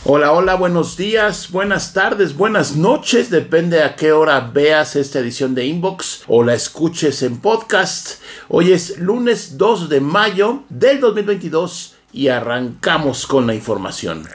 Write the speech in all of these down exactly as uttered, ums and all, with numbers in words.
Hola, hola, buenos días, buenas tardes, buenas noches, depende a qué hora veas esta edición de Inbox o la escuches en podcast. Hoy es lunes dos de mayo del dos mil veintidós y arrancamos con la información.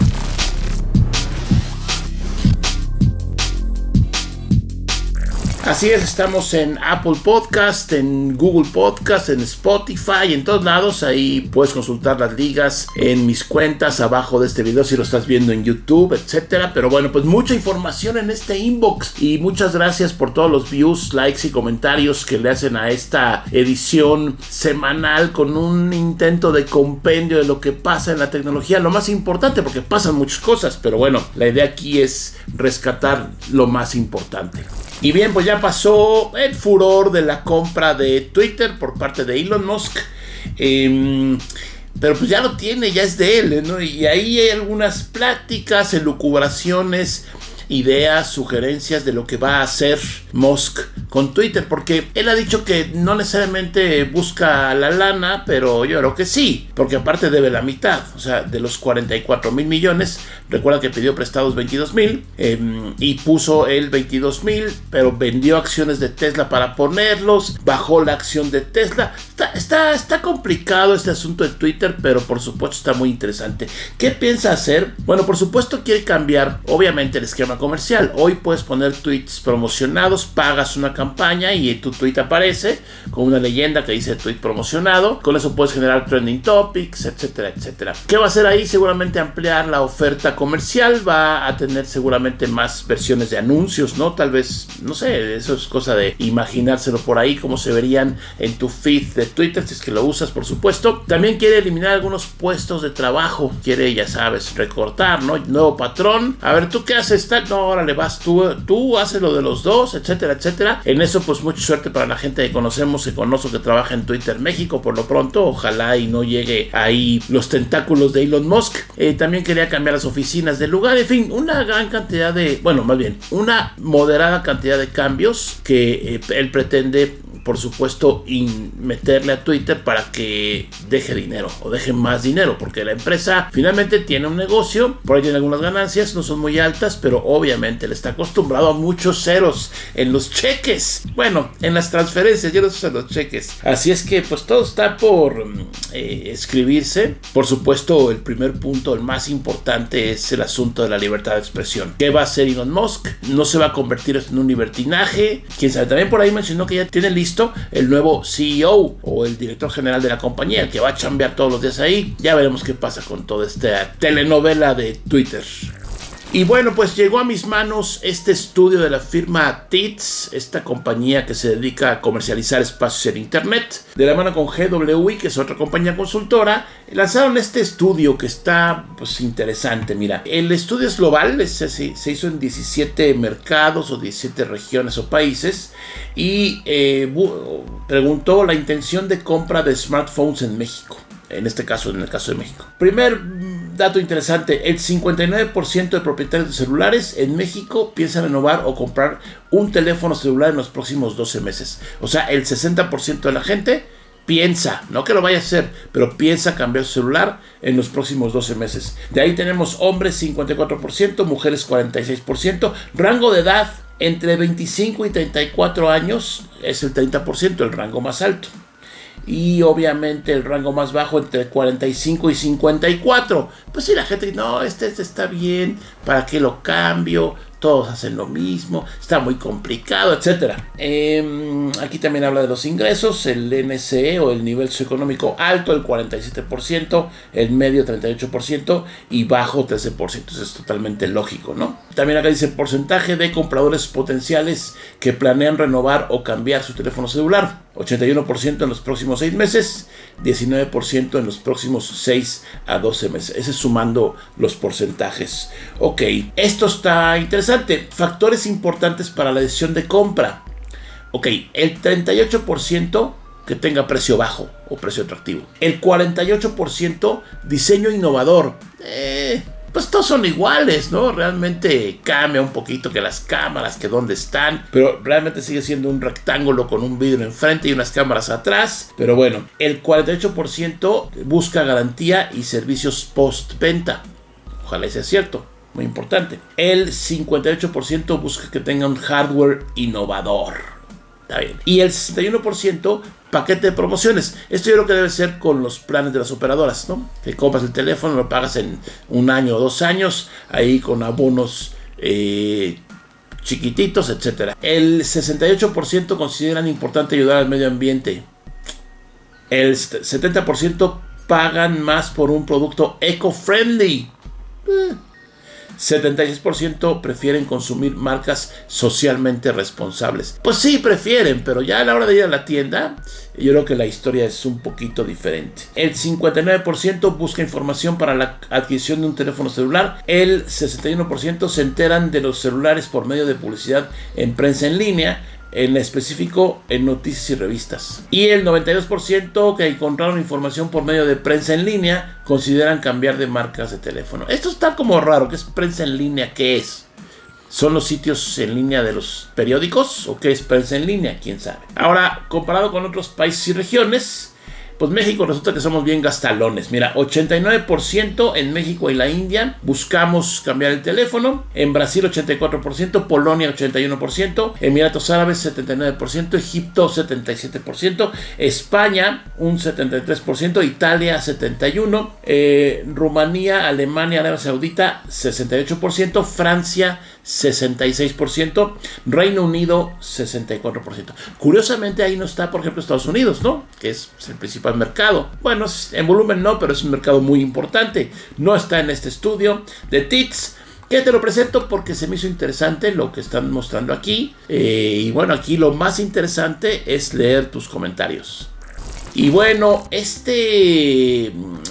Así es, estamos en Apple Podcast, en Google Podcast, en Spotify, en todos lados. Ahí puedes consultar las ligas en mis cuentas abajo de este video si lo estás viendo en YouTube, etcétera. Pero bueno, pues mucha información en este inbox y muchas gracias por todos los views, likes y comentarios que le hacen a esta edición semanal con un intento de compendio de lo que pasa en la tecnología. Lo más importante, porque pasan muchas cosas, pero bueno, la idea aquí es rescatar lo más importante. Y bien, pues ya pasó el furor de la compra de Twitter por parte de Elon Musk. Eh, pero pues ya lo tiene, ya es de él, ¿no? Y ahí hay algunas pláticas, elucubraciones, ideas, sugerencias de lo que va a hacer Musk con Twitter, porque él ha dicho que no necesariamente busca la lana, pero yo creo que sí, porque aparte debe la mitad, o sea, de los cuarenta y cuatro mil millones, recuerda que pidió prestados veintidós mil eh, y puso el veintidós mil, pero vendió acciones de Tesla para ponerlos, bajó la acción de Tesla. Está, está, está complicado este asunto de Twitter, pero por supuesto está muy interesante. ¿Qué piensa hacer? Bueno, por supuesto quiere cambiar, obviamente, el esquema comercial. Hoy puedes poner tweets promocionados, pagas una campaña y tu tweet aparece con una leyenda que dice tweet promocionado. Con eso puedes generar trending topics, etcétera, etcétera. ¿Qué va a hacer ahí? Seguramente ampliar la oferta comercial, va a tener seguramente más versiones de anuncios, ¿no? Tal vez, no sé, eso es cosa de imaginárselo por ahí, cómo se verían en tu feed de Twitter, si es que lo usas, por supuesto. También quiere eliminar algunos puestos de trabajo, quiere, ya sabes, recortar, ¿no? Nuevo patrón. A ver, ¿tú qué haces? No, ahora le vas tú, tú haces lo de los dos, etcétera, etcétera. En eso, pues mucha suerte para la gente que conocemos, que conozco que trabaja en Twitter México, por lo pronto. Ojalá y no llegue ahí los tentáculos de Elon Musk. Eh, también quería cambiar las oficinas del lugar. En fin, una gran cantidad de, bueno, más bien, una moderada cantidad de cambios que eh, él pretende, por supuesto, meterle a Twitter para que deje dinero o deje más dinero, porque la empresa finalmente tiene un negocio, por ahí tiene algunas ganancias, no son muy altas, pero obviamente le está acostumbrado a muchos ceros en los cheques, bueno, en las transferencias, ya no se usan los cheques, así es que pues todo está por eh, escribirse. Por supuesto, el primer punto, el más importante, es el asunto de la libertad de expresión. ¿Qué va a hacer Elon Musk? ¿No se va a convertir en un libertinaje? Quién sabe. También por ahí mencionó que ya tiene listo el nuevo C E O o el director general de la compañía, el que va a chambear todos los días ahí. Ya veremos qué pasa con toda esta telenovela de Twitter. Y bueno, pues llegó a mis manos este estudio de la firma Teads, esta compañía que se dedica a comercializar espacios en internet, de la mano con G W I, que es otra compañía consultora. Lanzaron este estudio que está pues interesante. Mira, el estudio es global, es, se, se hizo en diecisiete mercados o diecisiete regiones o países y eh, preguntó la intención de compra de smartphones en México. En este caso, en el caso de México. Primer dato interesante, el cincuenta y nueve por ciento de propietarios de celulares en México piensan renovar o comprar un teléfono celular en los próximos doce meses. O sea, el sesenta por ciento de la gente piensa, no que lo vaya a hacer, pero piensa cambiar su celular en los próximos doce meses. De ahí tenemos hombres cincuenta y cuatro por ciento, mujeres cuarenta y seis por ciento, rango de edad entre veinticinco y treinta y cuatro años es el treinta por ciento, el rango más alto. Y obviamente el rango más bajo entre cuarenta y cinco y cincuenta y cuatro. Pues si la gente dice, no, este, este está bien, ¿para qué lo cambio? Todos hacen lo mismo, está muy complicado, etcétera. Eh, aquí también habla de los ingresos, el N S E o el nivel socioeconómico alto, el cuarenta y siete por ciento, el medio treinta y ocho por ciento y bajo trece por ciento. Eso es totalmente lógico, ¿no? También acá dice porcentaje de compradores potenciales que planean renovar o cambiar su teléfono celular. ochenta y uno por ciento en los próximos seis meses, diecinueve por ciento en los próximos seis a doce meses. Ese es sumando los porcentajes. Ok, esto está interesante. Factores importantes para la decisión de compra. Ok, el treinta y ocho por ciento que tenga precio bajo o precio atractivo. El cuarenta y ocho por ciento diseño innovador. Eh... Pues todos son iguales, ¿no? Realmente cambia un poquito que las cámaras, que dónde están, pero realmente sigue siendo un rectángulo con un vidrio enfrente y unas cámaras atrás. Pero bueno, el cuarenta y ocho por ciento busca garantía y servicios postventa. ojalá sea cierto, muy importante. El cincuenta y ocho por ciento busca que tenga un hardware innovador. Está bien. Y el sesenta y uno por ciento paquete de promociones. Esto yo creo que debe ser con los planes de las operadoras, ¿no? Que compras el teléfono, lo pagas en un año o dos años, ahí con abonos eh, chiquititos, etcétera. El sesenta y ocho por ciento consideran importante ayudar al medio ambiente. El setenta por ciento pagan más por un producto eco-friendly. Eh. setenta y seis por ciento prefieren consumir marcas socialmente responsables. Pues sí, prefieren, pero ya a la hora de ir a la tienda, yo creo que la historia es un poquito diferente. El cincuenta y nueve por ciento busca información para la adquisición de un teléfono celular. El sesenta y uno por ciento se enteran de los celulares por medio de publicidad en prensa en línea, en específico en noticias y revistas. Y el noventa y dos por ciento que encontraron información por medio de prensa en línea consideran cambiar de marcas de teléfono. Esto está como raro. ¿Qué es prensa en línea? ¿Qué es? ¿Son los sitios en línea de los periódicos? ¿O qué es prensa en línea? ¿Quién sabe? Ahora, comparado con otros países y regiones, pues México resulta que somos bien gastalones. Mira, ochenta y nueve por ciento en México y la India buscamos cambiar el teléfono. En Brasil ochenta y cuatro por ciento, Polonia ochenta y uno por ciento, Emiratos Árabes setenta y nueve por ciento, Egipto setenta y siete por ciento, España un setenta y tres por ciento, Italia setenta y uno por ciento, eh, Rumanía, Alemania, Arabia Saudita sesenta y ocho por ciento, Francia sesenta y seis por ciento, Reino Unido sesenta y cuatro por ciento. Curiosamente ahí no está, por ejemplo, Estados Unidos, ¿no? Que es el principal mercado. Bueno, en volumen no, pero es un mercado muy importante. No está en este estudio de T I T S, que te lo presento porque se me hizo interesante lo que están mostrando aquí. Eh, y bueno, aquí lo más interesante es leer tus comentarios. Y bueno, este,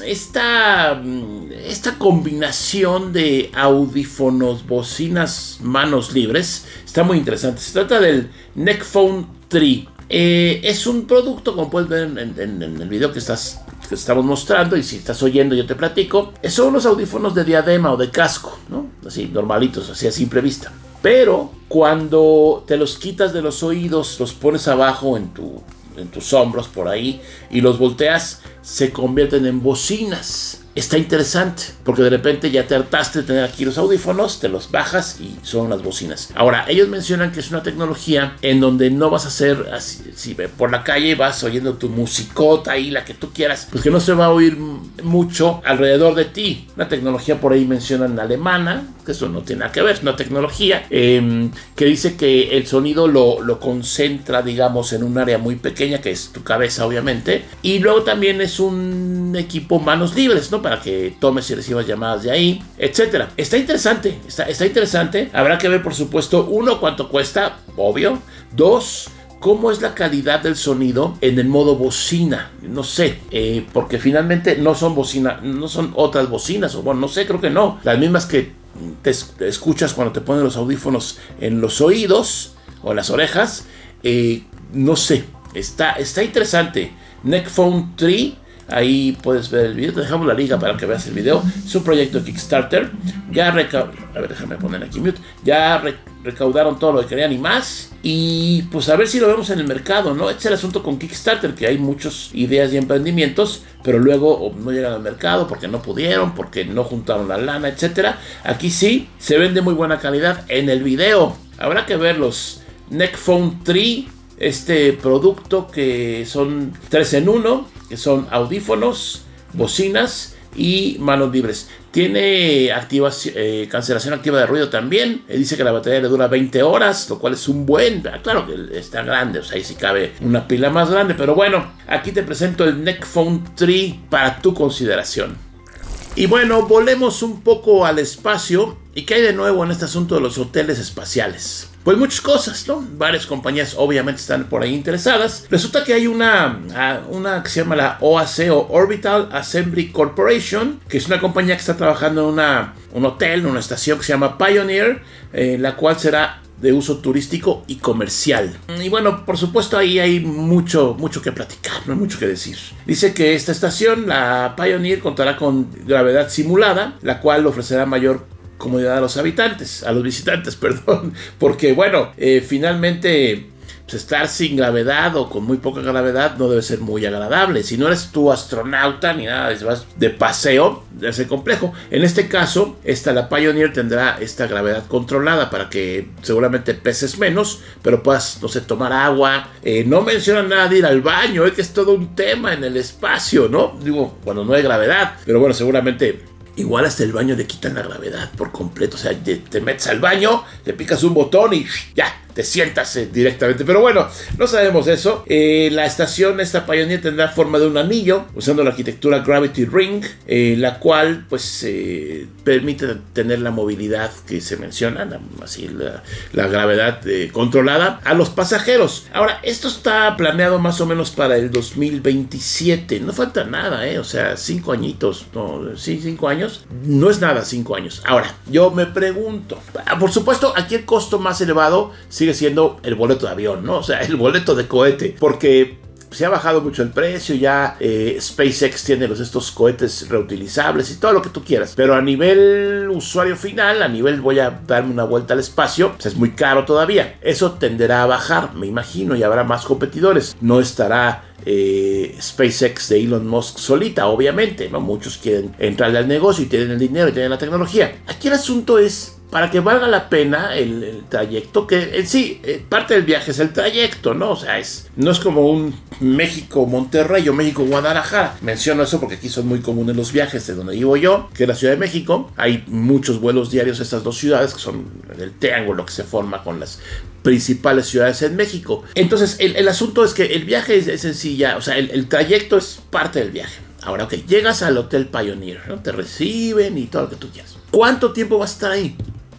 esta, esta combinación de audífonos, bocinas, manos libres, está muy interesante. Se trata del Neckphone tres. Eh, es un producto, como puedes ver en, en, en el video que, estás, que estamos mostrando, y si estás oyendo yo te platico, son los audífonos de diadema o de casco, ¿no? Así, normalitos, así a simple vista. Pero cuando te los quitas de los oídos, los pones abajo en tu... en tus hombros por ahí y los volteas, se convierten en bocinas. Está interesante porque de repente ya te hartaste de tener aquí los audífonos, te los bajas y son las bocinas. Ahora, ellos mencionan que es una tecnología en donde no vas a hacer así, si por la calle vas oyendo tu musicota ahí, la que tú quieras, pues que no se va a oír mucho alrededor de ti. Una tecnología por ahí mencionan alemana, que eso no tiene nada que ver, es una tecnología eh, que dice que el sonido lo, lo concentra, digamos, en un área muy pequeña, que es tu cabeza, obviamente, y luego también es un equipo manos libres, ¿no? Para que tomes y recibas llamadas de ahí, etcétera. Está interesante, está, está interesante. Habrá que ver, por supuesto, uno, cuánto cuesta, obvio. Dos, cómo es la calidad del sonido en el modo bocina. No sé, eh, porque finalmente no son bocina, no son otras bocinas, o bueno, no sé, creo que no. Las mismas que te, te escuchas cuando te ponen los audífonos en los oídos o en las orejas. Eh, no sé, está, está interesante. Neckphone tres. Ahí puedes ver el video, te dejamos la liga para que veas el video. Es un proyecto de Kickstarter. Ya reca... A ver, déjame poner aquí mute. Ya re recaudaron todo lo que querían y más. Y pues a ver si lo vemos en el mercado, ¿no? Este es el asunto con Kickstarter, que hay muchas ideas y emprendimientos, pero luego no llegan al mercado porque no pudieron, porque no juntaron la lana, etcétera. Aquí sí, se vende muy buena calidad en el video. Habrá que ver los Neckphone tres. Este producto que son tres en uno, que son audífonos, bocinas y manos libres. Tiene activación, eh, cancelación activa de ruido también. Eh, dice que la batería le dura veinte horas, lo cual es un buen... Claro que está grande, o sea, ahí sí cabe una pila más grande. Pero bueno, aquí te presento el Neckphone tres para tu consideración. Y bueno, volemos un poco al espacio. ¿Y qué hay de nuevo en este asunto de los hoteles espaciales? Pues muchas cosas, ¿no? Varias compañías obviamente están por ahí interesadas. Resulta que hay una, una que se llama la O A C o Orbital Assembly Corporation, que es una compañía que está trabajando en una, un hotel, en una estación que se llama Pioneer, eh, la cual será de uso turístico y comercial. Y bueno, por supuesto ahí hay mucho, mucho que platicar, no hay mucho que decir. Dice que esta estación, la Pioneer, contará con gravedad simulada, la cual ofrecerá mayor comodidad a los habitantes, a los visitantes, perdón, porque bueno, eh, finalmente pues, estar sin gravedad o con muy poca gravedad no debe ser muy agradable. Si no eres tu astronauta ni nada, si vas de paseo, debe ser complejo. En este caso, esta, la Pioneer tendrá esta gravedad controlada para que seguramente peses menos, pero puedas, no sé, tomar agua. Eh, no menciona nada de ir al baño, eh, que es todo un tema en el espacio, ¿no? Digo, cuando no hay gravedad, pero bueno, seguramente igual hasta el baño le quitan la gravedad por completo. O sea, te, te metes al baño, le picas un botón y ya, te sientas eh, directamente. Pero bueno, no sabemos eso. Eh, la estación, esta Pioneer, tendrá forma de un anillo, usando la arquitectura Gravity Ring, eh, la cual pues eh, permite tener la movilidad que se menciona, la, así la, la gravedad eh, controlada a los pasajeros. Ahora, esto está planeado más o menos para el dos mil veintisiete. No falta nada, eh, o sea, cinco añitos, no, sí, cinco años. No es nada, cinco años. Ahora, yo me pregunto, por supuesto, aquí el costo más elevado sigue siendo el boleto de avión, ¿no? O sea, el boleto de cohete, porque se ha bajado mucho el precio, ya eh, SpaceX tiene los, estos cohetes reutilizables y todo lo que tú quieras, pero a nivel usuario final, a nivel voy a darme una vuelta al espacio, pues es muy caro todavía. Eso tenderá a bajar, me imagino, y habrá más competidores. No estará Eh, SpaceX de Elon Musk solita, obviamente, ¿no? Muchos quieren entrarle al negocio y tienen el dinero y tienen la tecnología. Aquí el asunto es, para que valga la pena el, el trayecto, que en sí, eh, parte del viaje es el trayecto, ¿no? O sea, es, no es como un México-Monterrey o México-Guadalajara. Menciono eso porque aquí son muy comunes los viajes de donde vivo yo, que es la Ciudad de México. Hay muchos vuelos diarios a estas dos ciudades, que son el triángulo que se forma con las principales ciudades en México. Entonces, el, el asunto es que el viaje es, es sencilla, o sea, el, el trayecto es parte del viaje. Ahora, ok, llegas al Hotel Pioneer, ¿no? Te reciben y todo lo que tú quieras. ¿Cuánto tiempo vas a estar ahí?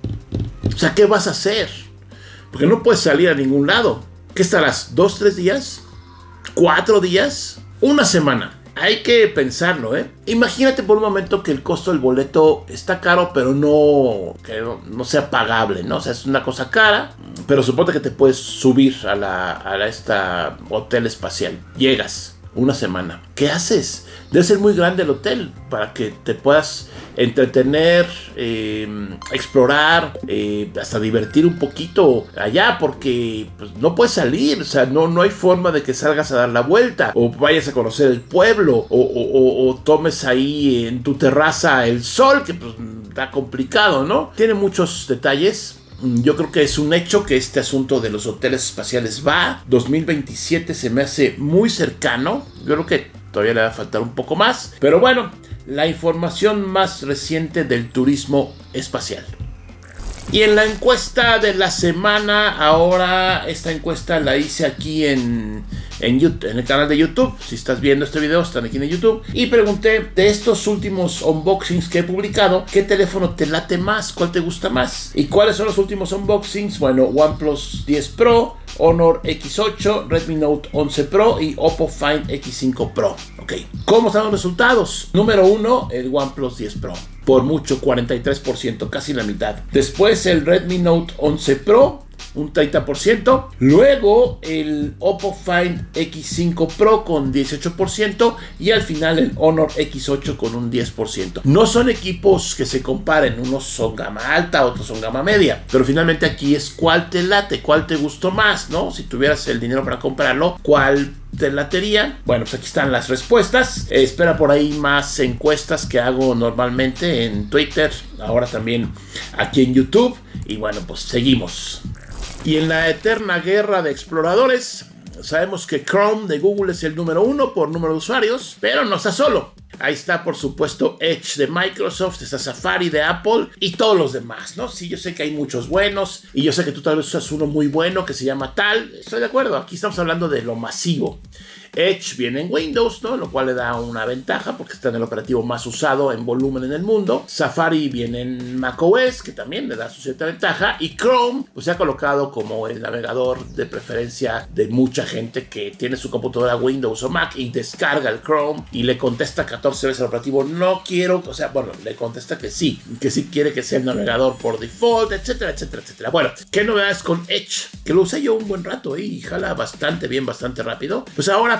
O sea, ¿qué vas a hacer? Porque no puedes salir a ningún lado. ¿Qué estarás? ¿Dos, tres días? ¿Cuatro días? ¿Una semana? Hay que pensarlo, ¿eh? Imagínate por un momento que el costo del boleto está caro, pero no, que no, no sea pagable, ¿no? O sea, es una cosa cara, pero suponte que te puedes subir a la, a la esta hotel espacial. Llegas una semana. ¿Qué haces? Debe ser muy grande el hotel para que te puedas entretener, eh, explorar, eh, hasta divertir un poquito allá, porque pues, no puedes salir, o sea, no, no hay forma de que salgas a dar la vuelta o vayas a conocer el pueblo o, o, o, o tomes ahí en tu terraza el sol, que pues está complicado, ¿no? Tiene muchos detalles. Yo creo que es un hecho que este asunto de los hoteles espaciales va. dos mil veintisiete se me hace muy cercano. Yo creo que todavía le va a faltar un poco más. Pero bueno, la información más reciente del turismo espacial. Y en la encuesta de la semana, ahora esta encuesta la hice aquí en, en, YouTube, en el canal de YouTube. Si estás viendo este video, están aquí en YouTube. Y pregunté, de estos últimos unboxings que he publicado, ¿qué teléfono te late más? ¿Cuál te gusta más? ¿Y cuáles son los últimos unboxings? Bueno, OnePlus diez Pro, Honor X ocho, Redmi Note once Pro y Oppo Find X cinco Pro. Ok, ¿cómo están los resultados? Número uno, el OnePlus diez Pro. Por mucho, cuarenta y tres por ciento, casi la mitad. Después el Redmi Note once Pro, un treinta por ciento. Luego el Oppo Find X cinco Pro con dieciocho por ciento. Y al final el Honor X ocho con un diez por ciento. No son equipos que se comparen. Unos son gama alta, otros son gama media. Pero finalmente aquí es cuál te late, cuál te gustó más, ¿no? Si tuvieras el dinero para comprarlo, ¿cuál te latería? Bueno, pues aquí están las respuestas. Eh, espera por ahí más encuestas que hago normalmente en Twitter. Ahora también aquí en YouTube. Y bueno, pues seguimos. Y en la eterna guerra de exploradores, sabemos que Chrome de Google es el número uno por número de usuarios, pero no está solo. Ahí está, por supuesto, Edge de Microsoft, está Safari de Apple y todos los demás, ¿no? Sí, yo sé que hay muchos buenos y yo sé que tú tal vez usas uno muy bueno que se llama tal. Estoy de acuerdo, aquí estamos hablando de lo masivo. Edge viene en Windows, ¿no? Lo cual le da una ventaja porque está en el operativo más usado en volumen en el mundo. Safari viene en macOS, que también le da su cierta ventaja. Y Chrome, pues se ha colocado como el navegador de preferencia de mucha gente que tiene su computadora Windows o Mac y descarga el Chrome y le contesta catorce veces al operativo, no quiero, o sea, bueno, le contesta que sí, que sí quiere que sea el navegador por default, etcétera, etcétera, etcétera. Bueno, ¿qué novedades con Edge? Que lo usé yo un buen rato y jala bastante bien, bastante rápido. Pues ahora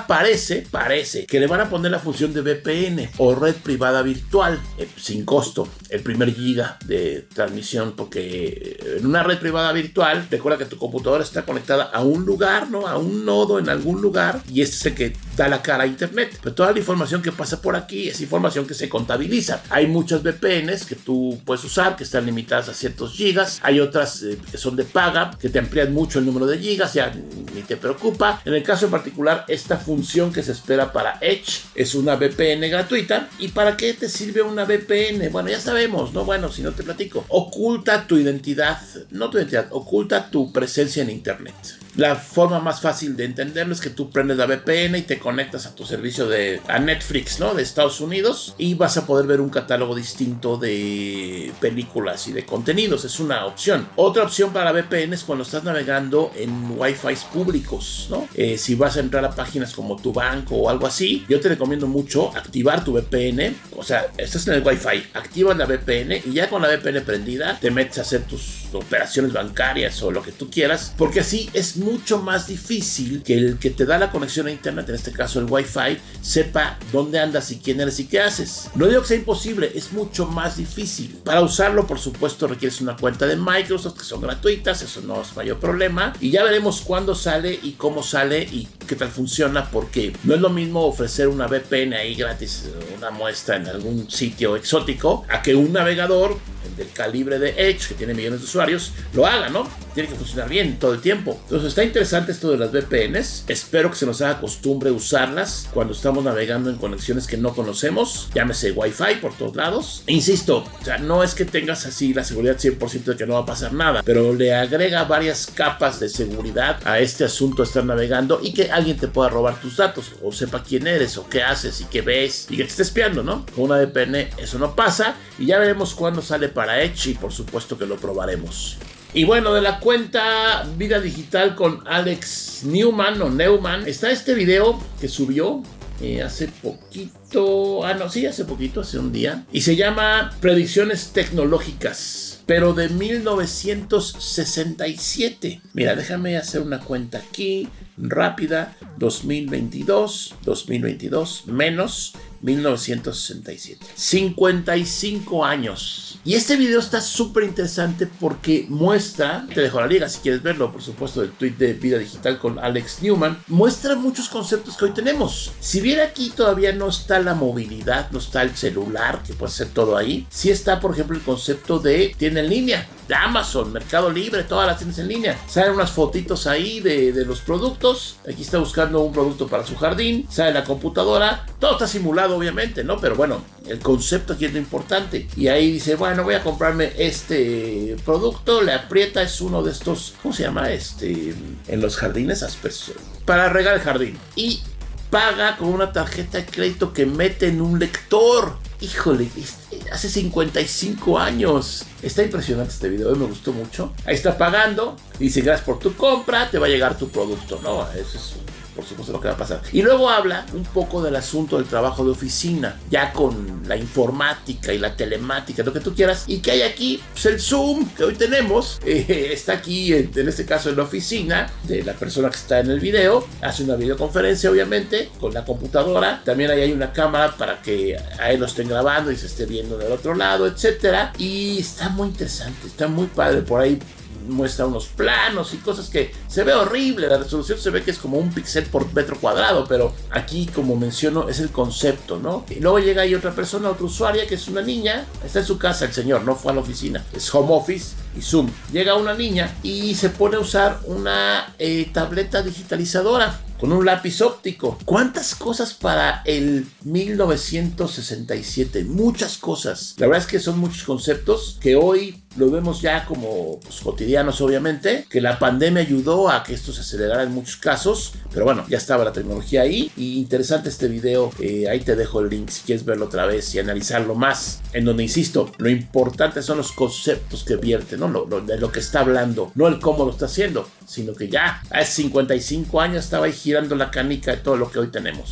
Ahora parece, parece que le van a poner la función de V P N o red privada virtual eh, sin costo, el primer giga de transmisión, porque en una red privada virtual, recuerda que tu computadora está conectada a un lugar, ¿no? A un nodo en algún lugar, y este es el que da la cara a internet. Pero toda la información que pasa por aquí es información que se contabiliza. Hay muchas V P Ns que tú puedes usar, que están limitadas a ciertos gigas. Hay otras eh, que son de paga, que te amplían mucho el número de gigas, ya ni te preocupa. En el caso en particular, esta función que se espera para Edge es una V P N gratuita. ¿Y para qué te sirve una V P N? Bueno, ya sabemos, ¿no? Bueno, si no te platico. Oculta tu identidad, no tu identidad, oculta tu presencia en internet. La forma más fácil de entenderlo es que tú prendes la V P N y te conectas a tu servicio de a Netflix, ¿no? De Estados Unidos, y vas a poder ver un catálogo distinto de películas y de contenidos. Es una opción. Otra opción para la V P N es cuando estás navegando en Wi-Fi públicos, ¿no? Eh, si vas a entrar a páginas como tu banco o algo así, yo te recomiendo mucho activar tu V P N. O sea, estás en el Wi-Fi, activas la V P N y ya con la V P N prendida te metes a hacer tus operaciones bancarias o lo que tú quieras, porque así es mucho más difícil que el que te da la conexión a internet, en este caso el Wi-Fi, sepa dónde andas y quién eres y qué haces. No digo que sea imposible, es mucho más difícil. Para usarlo, por supuesto, requieres una cuenta de Microsoft, que son gratuitas, eso no es mayor problema, y ya veremos cuándo sale y cómo sale y qué tal funciona, porque no es lo mismo ofrecer una V P N ahí gratis, una muestra en algún sitio exótico, a que un navegador del calibre de Edge, que tiene millones de usuarios, lo haga, ¿no? Tiene que funcionar bien todo el tiempo. Entonces está interesante esto de las V P Ns. Espero que se nos haga costumbre usarlas cuando estamos navegando en conexiones que no conocemos, llámese Wi-Fi por todos lados. E insisto, o sea, no es que tengas así la seguridad cien por ciento de que no va a pasar nada, pero le agrega varias capas de seguridad a este asunto de estar navegando y que alguien te pueda robar tus datos o sepa quién eres o qué haces y qué ves y que te esté espiando, ¿no? Con una V P N eso no pasa, y ya veremos cuándo sale para Edge y por supuesto que lo probaremos. Y bueno, de la cuenta Vida Digital con Alex Newman o Neumann está este video que subió eh, hace poquito, ah no, sí, hace poquito, hace un día, y se llama Predicciones Tecnológicas, pero de mil novecientos sesenta y siete. Mira, déjame hacer una cuenta aquí rápida. Dos mil veintidós, dos mil veintidós menos mil novecientos sesenta y siete. cincuenta y cinco años. Y este video está súper interesante porque muestra, te dejo la liga si quieres verlo, por supuesto, del tweet de Vida Digital con Alex Newman, muestra muchos conceptos que hoy tenemos. Si bien aquí todavía no está la movilidad, no está el celular, que puede ser todo ahí, sí está, por ejemplo, el concepto de tienda en línea, de Amazon, Mercado Libre, todas las tiendas en línea. Salen unas fotitos ahí de, de los productos. Aquí está buscando un producto para su jardín, sale la computadora, todo está simulado obviamente, ¿no? Pero bueno, el concepto aquí es lo importante. Y ahí dice, bueno, voy a comprarme este producto, le aprieta, es uno de estos, ¿cómo se llama? Este, en los jardines, aspersor, para regar el jardín. Y paga con una tarjeta de crédito que mete en un lector. Híjole, hace cincuenta y cinco años. Está impresionante este video, me gustó mucho. Ahí está pagando, dice gracias por tu compra, te va a llegar tu producto, ¿no? Eso es por supuesto lo que va a pasar. Y luego habla un poco del asunto del trabajo de oficina, ya con la informática y la telemática, lo que tú quieras, y que hay aquí, pues el Zoom que hoy tenemos, eh, está aquí, en, en este caso en la oficina de la persona que está en el video, hace una videoconferencia obviamente, con la computadora, también ahí hay una cámara para que a él lo estén grabando y se esté viendo del otro lado, etcétera, y está muy interesante, está muy padre. Por ahí muestra unos planos y cosas que se ve horrible, la resolución se ve que es como un píxel por metro cuadrado, pero aquí, como menciono, es el concepto, ¿no? Y luego llega ahí otra persona, otra usuaria, que es una niña, está en su casa el señor, no fue a la oficina, es home office y Zoom. Llega una niña y se pone a usar una eh, tableta digitalizadora con un lápiz óptico. ¿Cuántas cosas para el mil novecientos sesenta y siete? Muchas cosas. La verdad es que son muchos conceptos que hoy lo vemos ya como pues, cotidianos, obviamente, que la pandemia ayudó a que esto se acelerara en muchos casos, pero bueno, ya estaba la tecnología ahí. Y interesante este video, eh, ahí te dejo el link si quieres verlo otra vez y analizarlo más, en donde, insisto, lo importante son los conceptos que vierte, ¿no? Lo, lo, de lo que está hablando, no el cómo lo está haciendo, sino que ya hace cincuenta y cinco años estaba ahí girando la canica de todo lo que hoy tenemos.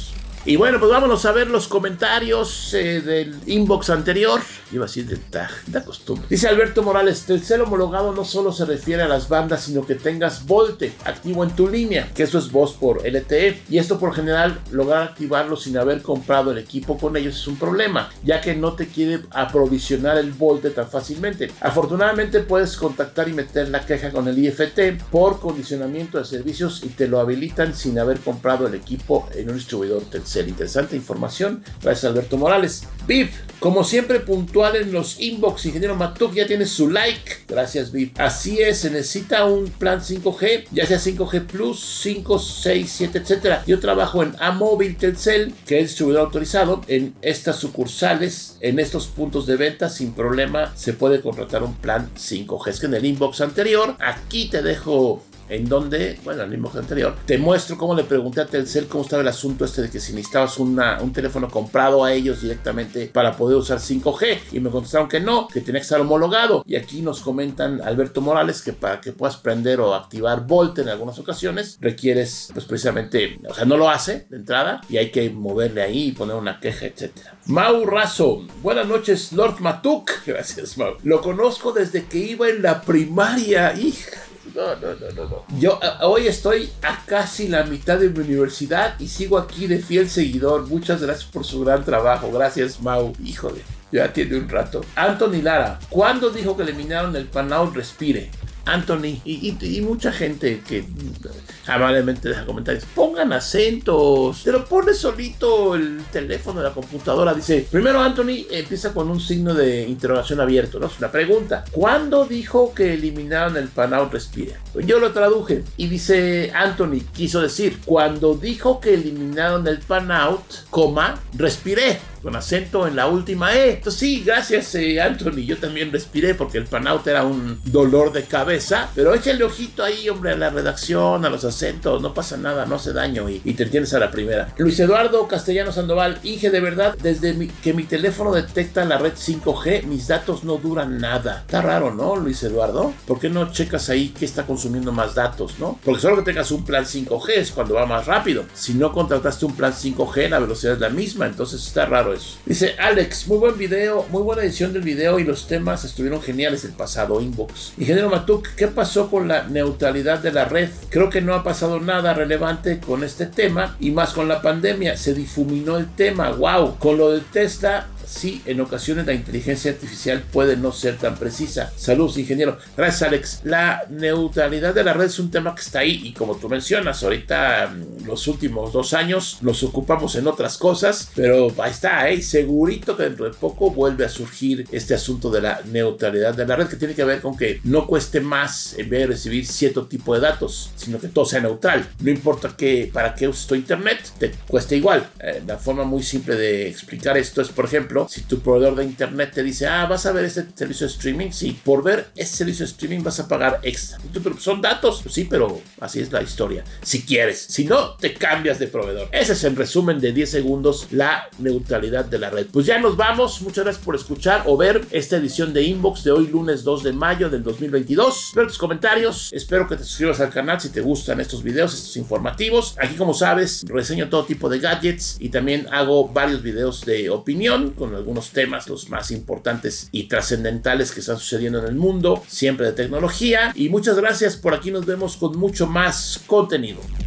Y bueno, pues vámonos a ver los comentarios eh, del inbox anterior. Iba a decir del tag, da costumbre. Dice Alberto Morales, Telcel homologado no solo se refiere a las bandas, sino que tengas Volte activo en tu línea, que eso es voz por L T E. Y esto por general, lograr activarlo sin haber comprado el equipo con ellos es un problema, ya que no te quiere aprovisionar el Volte tan fácilmente. Afortunadamente puedes contactar y meter la queja con el I F T por condicionamiento de servicios y te lo habilitan sin haber comprado el equipo en un distribuidor Telcel. Interesante información. Gracias Alberto Morales. Viv, como siempre puntual en los inbox, ingeniero Matuk ya tiene su like. Gracias Viv. Así es, se necesita un plan cinco G, ya sea cinco G Plus, cinco, seis, siete, etcétera. Yo trabajo en A-Mobile Telcel, que es distribuidor autorizado. En estas sucursales, en estos puntos de venta, sin problema se puede contratar un plan cinco G. Es que en el inbox anterior, aquí te dejo en donde, bueno, en el inbox anterior, te muestro cómo le pregunté a Telcel cómo estaba el asunto este de que si necesitabas una, un teléfono comprado a ellos directamente para poder usar cinco G, y me contestaron que no, que tenía que estar homologado. Y aquí nos comentan Alberto Morales que para que puedas prender o activar Volte en algunas ocasiones requieres, pues precisamente, o sea, no lo hace de entrada y hay que moverle ahí y poner una queja, etcétera. Mau Razo, buenas noches Lord Matuk. Gracias Mau, lo conozco desde que iba en la primaria, hija. No, no, no, no, no. Yo uh, hoy estoy a casi la mitad de mi universidad y sigo aquí de fiel seguidor. Muchas gracias por su gran trabajo. Gracias, Mau. Híjole, ya tiene un rato. Anthony Lara, ¿cuándo dijo que eliminaron el Panout Respire? Anthony y, y, y mucha gente que amablemente deja comentarios, pongan acentos, te lo pone solito el teléfono de la computadora. Dice, primero Anthony empieza con un signo de interrogación abierto, ¿no? Es una pregunta. ¿Cuándo dijo que eliminaron el Panout Respire? Yo lo traduje y dice Anthony, quiso decir, cuando dijo que eliminaron el Panout, coma, respiré, con acento en la última E. Entonces sí, gracias eh, Anthony, yo también respiré porque el Panout era un dolor de cabeza, pero échale ojito ahí, hombre, a la redacción, a los acentos, no pasa nada, no hace daño y, y te entiendes a la primera. Luis Eduardo Castellano Sandoval, Inge, de verdad, desde mi, que mi teléfono detecta la red cinco G, mis datos no duran nada. Está raro, ¿no, Luis Eduardo? ¿Por qué no checas ahí qué está consumiendo más datos, no? Porque solo que tengas un plan cinco G es cuando va más rápido. Si no contrataste un plan cinco G, la velocidad es la misma, entonces está raro eso. Dice Alex, muy buen video, muy buena edición del video y los temas estuvieron geniales el pasado inbox. Ingeniero Matuk, ¿qué pasó con la neutralidad de la red? Creo que no ha pasado nada relevante con este tema y más con la pandemia, se difuminó el tema, wow. Con lo de Tesla, sí, en ocasiones la inteligencia artificial puede no ser tan precisa. Saludos, ingeniero. Gracias, Alex. La neutralidad de la red es un tema que está ahí y como tú mencionas, ahorita los últimos dos años los ocupamos en otras cosas, pero ahí está, ¿eh? Segurito que dentro de poco vuelve a surgir este asunto de la neutralidad de la red, que tiene que ver con que no cueste más en vez de recibir cierto tipo de datos, sino que todo sea neutral. No importa que para qué uses tu internet, te cueste igual. Eh, la forma muy simple de explicar esto es, por ejemplo, si tu proveedor de internet te dice, ah, vas a ver este servicio de streaming, sí, por ver ese servicio de streaming vas a pagar extra. Pero son datos, pues sí, pero así es la historia. Si quieres, si no, te cambias de proveedor. Ese es en resumen de diez segundos la neutralidad de la red. Pues ya nos vamos. Muchas gracias por escuchar o ver esta edición de Inbox de hoy, lunes dos de mayo del dos mil veintidós. Espero tus comentarios. Espero que te suscribas al canal si te gustan estos videos, estos informativos. Aquí, como sabes, reseño todo tipo de gadgets y también hago varios videos de opinión con algunos temas, los más importantes y trascendentales que están sucediendo en el mundo, siempre de tecnología. Y muchas gracias. Por aquí nos vemos con mucho más contenido.